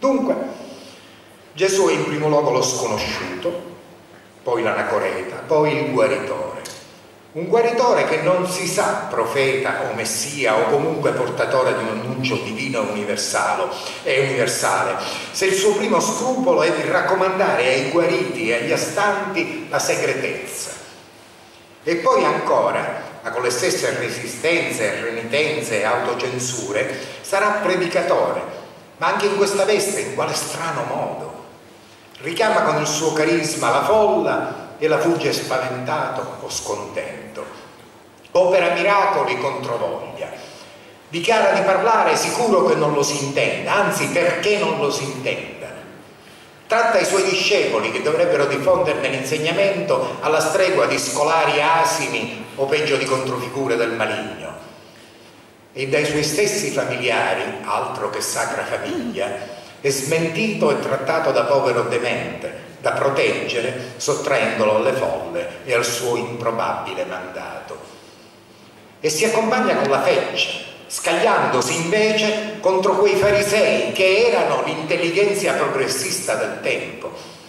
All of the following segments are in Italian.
Dunque, Gesù è in primo luogo lo sconosciuto, poi l'anacoreta, poi il guaritore. Un guaritore che non si sa profeta o messia o comunque portatore di un annuncio divino e universale, se il suo primo scrupolo è di raccomandare ai guariti e agli astanti la segretezza. E poi ancora, ma con le stesse resistenze, renitenze e autocensure, sarà predicatore, ma anche in questa veste, in quale strano modo. Richiama con il suo carisma la folla e la fugge spaventato o scontento. Opera miracoli contro voglia. Dichiara di parlare sicuro che non lo si intenda, anzi perché non lo si intenda. Tratta i suoi discepoli, che dovrebbero diffonderne l'insegnamento, alla stregua di scolari asini o peggio di controfigure del maligno. E dai suoi stessi familiari, altro che sacra famiglia, è smentito e trattato da povero demente, da proteggere, sottraendolo alle folle e al suo improbabile mandato. E si accompagna con la feccia, scagliandosi invece contro quei farisei che erano l'intelligenza progressista del tempo.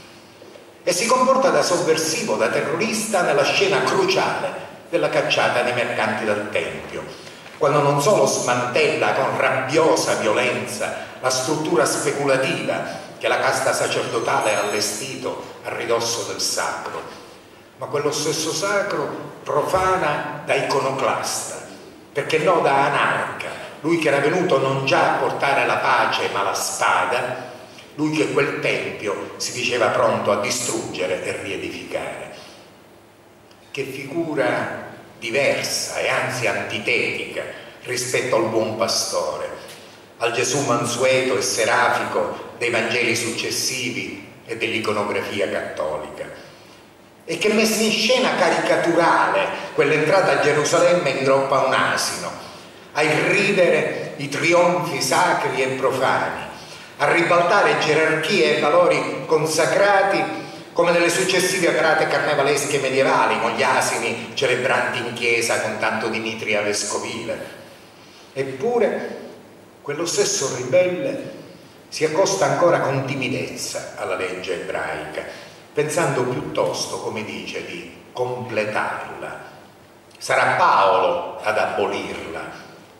E si comporta da sovversivo, da terrorista nella scena cruciale della cacciata dei mercanti del Tempio, quando non solo smantella con rabbiosa violenza la struttura speculativa che la casta sacerdotale ha allestito a ridosso del sacro, ma quello stesso sacro profana da iconoclasta, perché no da anarca, lui che era venuto non già a portare la pace ma la spada, lui che quel tempio si diceva pronto a distruggere e riedificare. Che figura diversa e anzi antitetica rispetto al buon pastore, al Gesù mansueto e serafico dei Vangeli successivi e dell'iconografia cattolica, e che messa in scena caricaturale quell'entrata a Gerusalemme ingroppa un asino, a irridere i trionfi sacri e profani, a ribaltare gerarchie e valori consacrati come nelle successive parate carnevalesche medievali, con gli asini celebranti in chiesa con tanto dimitria vescovile. Eppure quello stesso ribelle si accosta ancora con timidezza alla legge ebraica, pensando piuttosto, come dice, di completarla. Sarà Paolo ad abolirla.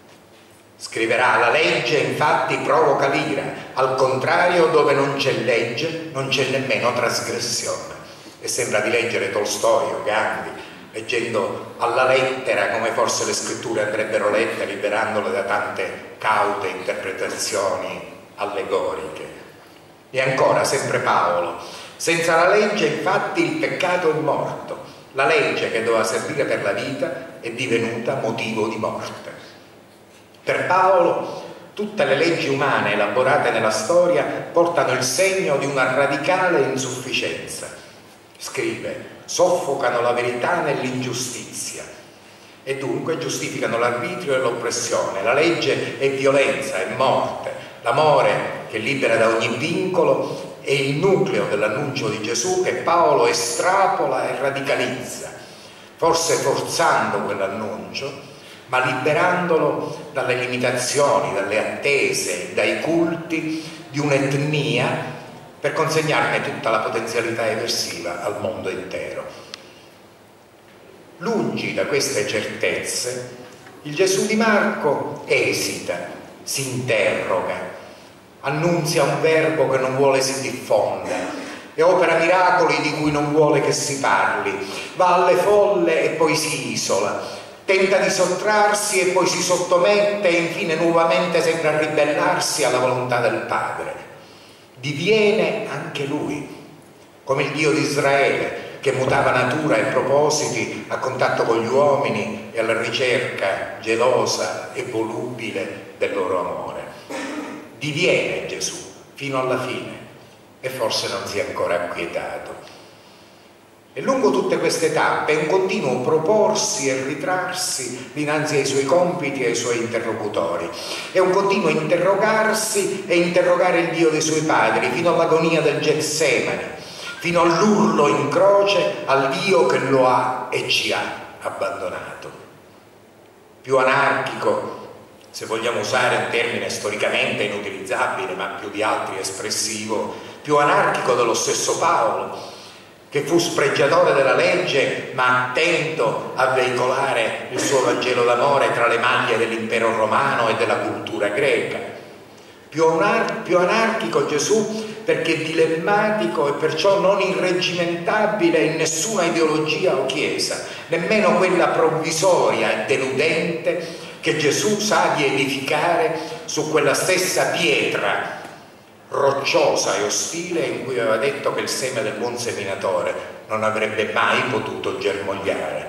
Scriverà: la legge infatti provoca l'ira, al contrario dove non c'è legge non c'è nemmeno trasgressione. E sembra di leggere Tolstoi o Gandhi, leggendo alla lettera come forse le scritture andrebbero lette, liberandole da tante caute interpretazioni allegoriche. E ancora, sempre Paolo: senza la legge infatti il peccato è morto, la legge che doveva servire per la vita è divenuta motivo di morte. Per Paolo tutte le leggi umane elaborate nella storia portano il segno di una radicale insufficienza. Scrive: soffocano la verità nell'ingiustizia e dunque giustificano l'arbitrio e l'oppressione. La legge è violenza, è morte. L'amore che libera da ogni vincolo è il nucleo dell'annuncio di Gesù che Paolo estrapola e radicalizza, forse forzando quell'annuncio, ma liberandolo dalle limitazioni, dalle attese, dai culti di un'etnia, per consegnarne tutta la potenzialità eversiva al mondo intero. Lungi da queste certezze, il Gesù di Marco esita, si interroga, annunzia un verbo che non vuole si diffonda e opera miracoli di cui non vuole che si parli, va alle folle e poi si isola, tenta di sottrarsi e poi si sottomette e infine nuovamente sembra ribellarsi alla volontà del Padre. Diviene anche lui, come il Dio di Israele, che mutava natura e propositi a contatto con gli uomini e alla ricerca gelosa e volubile del loro amore. Diviene Gesù fino alla fine e forse non si è ancora acquietato. E lungo tutte queste tappe è un continuo proporsi e ritrarsi dinanzi ai suoi compiti e ai suoi interlocutori. È un continuo interrogarsi e interrogare il Dio dei suoi padri fino all'agonia del Getsemani, fino all'urlo in croce al Dio che lo ha e ci ha abbandonato. Più anarchico se vogliamo usare un termine storicamente inutilizzabile, ma più di altri espressivo, più anarchico dello stesso Paolo, che fu spregiatore della legge ma attento a veicolare il suo Vangelo d'amore tra le maglie dell'impero romano e della cultura greca. Più anarchico Gesù perché dilemmatico e perciò non irreggimentabile in nessuna ideologia o chiesa, nemmeno quella provvisoria e deludente che Gesù sa di edificare su quella stessa pietra rocciosa e ostile in cui aveva detto che il seme del buon seminatore non avrebbe mai potuto germogliare.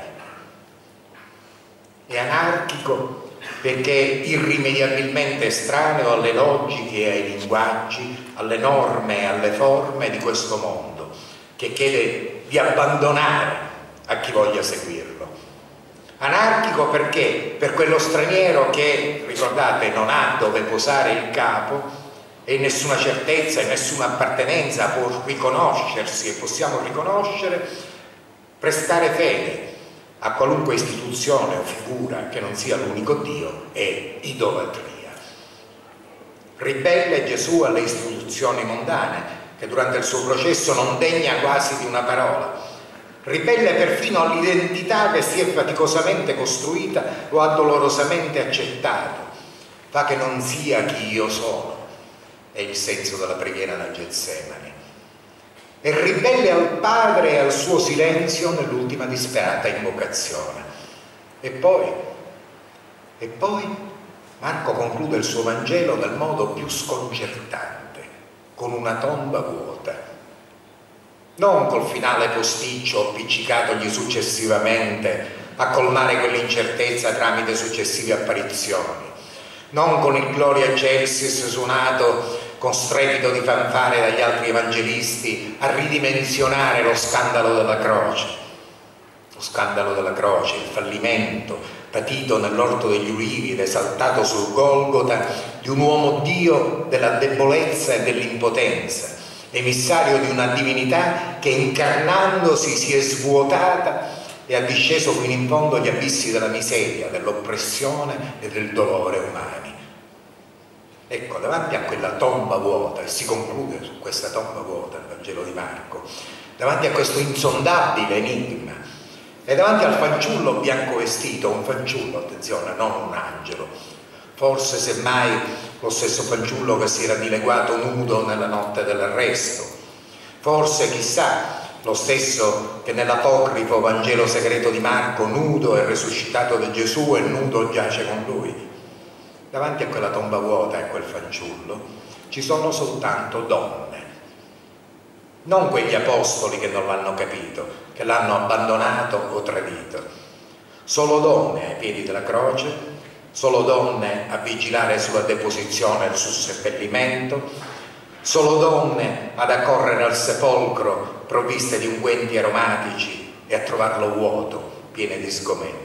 È anarchico perché è irrimediabilmente estraneo alle logiche e ai linguaggi, alle norme e alle forme di questo mondo, che chiede di abbandonare a chi voglia seguirlo. Anarchico perché per quello straniero che, ricordate, non ha dove posare il capo e nessuna certezza e nessuna appartenenza può riconoscersi e possiamo riconoscere, prestare fede a qualunque istituzione o figura che non sia l'unico Dio è idolatria. Ribelle Gesù alle istituzioni mondane, che durante il suo processo non degna quasi di una parola. Ribelle perfino all'identità che si è faticosamente costruita o ha dolorosamente accettato. Fa che non sia chi io sono, è il senso della preghiera da Getsemani. È ribelle al Padre e al suo silenzio nell'ultima disperata invocazione. E poi Marco conclude il suo Vangelo nel modo più sconcertante, con una tomba vuota. Non col finale posticcio appiccicatogli successivamente a colmare quell'incertezza tramite successive apparizioni, non con il Gloria Excelsis suonato con strepito di fanfare dagli altri evangelisti a ridimensionare lo scandalo della croce. Lo scandalo della croce, il fallimento patito nell'orto degli ulivi ed esaltato sul Golgota di un uomo Dio della debolezza e dell'impotenza, emissario di una divinità che incarnandosi si è svuotata e ha disceso fino in fondo agli abissi della miseria, dell'oppressione e del dolore umani. Ecco, davanti a quella tomba vuota, e si conclude su questa tomba vuota il Vangelo di Marco, davanti a questo insondabile enigma e davanti al fanciullo bianco vestito, un fanciullo, attenzione, non un angelo, forse semmai lo stesso fanciullo che si era dileguato nudo nella notte dell'arresto, forse chissà lo stesso che nell'apocrifo Vangelo segreto di Marco, nudo e risuscitato da Gesù e nudo giace con lui. Davanti a quella tomba vuota e a quel fanciullo ci sono soltanto donne, non quegli apostoli che non l'hanno capito, che l'hanno abbandonato o tradito, solo donne ai piedi della croce, solo donne a vigilare sulla deposizione e sul seppellimento, solo donne ad accorrere al sepolcro provviste di unguenti aromatici e a trovarlo vuoto, piene di sgomento.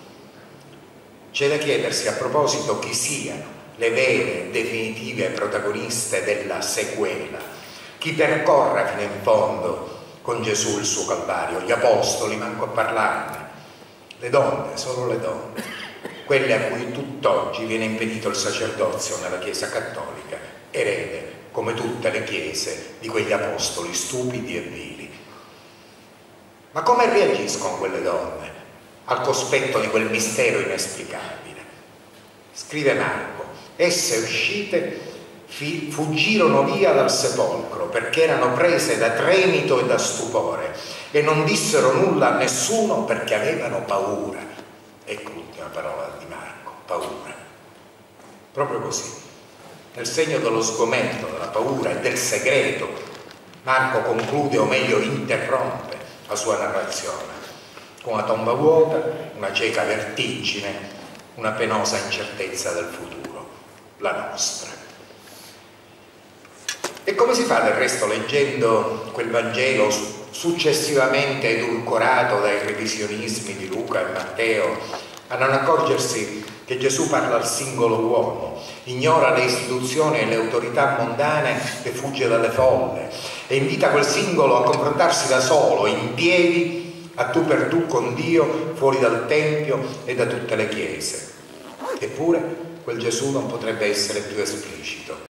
C'è da chiedersi a proposito chi siano le vere, definitive protagoniste della sequela, chi percorra fino in fondo con Gesù il suo Calvario, gli apostoli, manco a parlarne, le donne, solo le donne, quelle a cui tutt'oggi viene impedito il sacerdozio nella Chiesa cattolica, erede, come tutte le chiese, di quegli apostoli stupidi e vili. Ma come reagiscono quelle donne al cospetto di quel mistero inesplicabile? Scrive Marco: esse uscite fuggirono via dal sepolcro perché erano prese da tremito e da stupore e non dissero nulla a nessuno perché avevano paura. Ecco l'ultima parola di Marco: paura. Proprio così, nel segno dello sgomento, della paura e del segreto, Marco conclude, o meglio interrompe, la sua narrazione con una tomba vuota, una cieca vertigine, una penosa incertezza del futuro, la nostra. E come si fa del resto, leggendo quel Vangelo successivamente edulcorato dai revisionismi di Luca e Matteo, a non accorgersi che Gesù parla al singolo uomo, ignora le istituzioni e le autorità mondane e fugge dalle folle e invita quel singolo a confrontarsi da solo, in piedi, a tu per tu con Dio, fuori dal Tempio e da tutte le chiese. Eppure quel Gesù non potrebbe essere più esplicito.